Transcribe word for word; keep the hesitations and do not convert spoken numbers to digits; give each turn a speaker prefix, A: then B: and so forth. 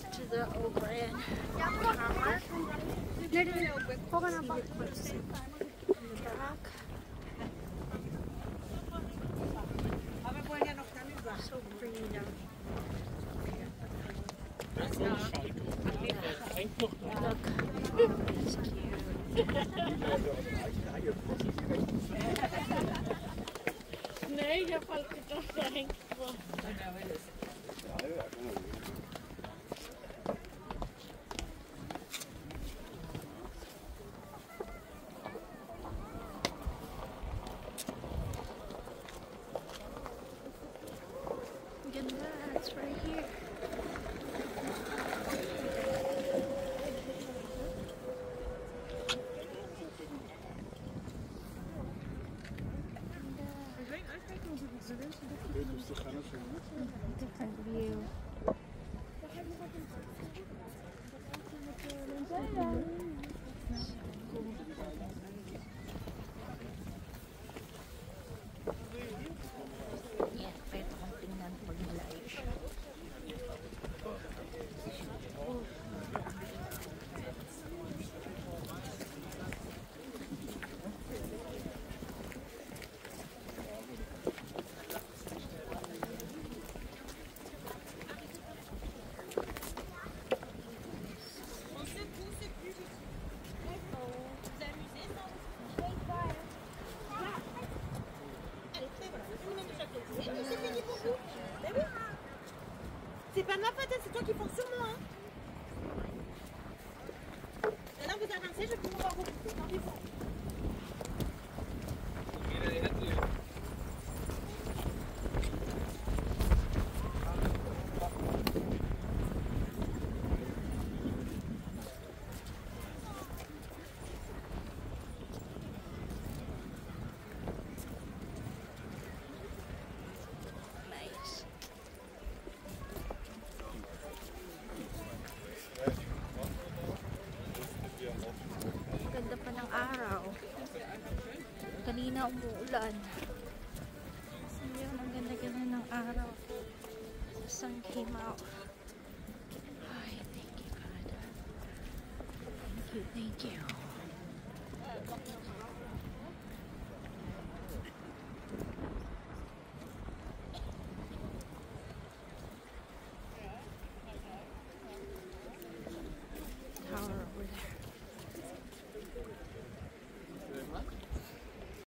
A: to the O'Brien hammer. In the back. So pretty down here. Look, it's cute. Nee, ich hab halt gedacht, da hängt was. Ganda, it's right here. Different view. Yeah, pwede kong tingnan pag malayo siya.
B: C'est pas de ma faute, c'est toi qui fonce sur moi. Hein. Maintenant vous avancez, je vais pouvoir repousser. Tant pis pour vous.
A: Ganda pa ng araw. Kanina umuulan. Ngayon, ang ganda-ganda ng araw. The sun came out. Ay, thank you, God. Thank you, thank you.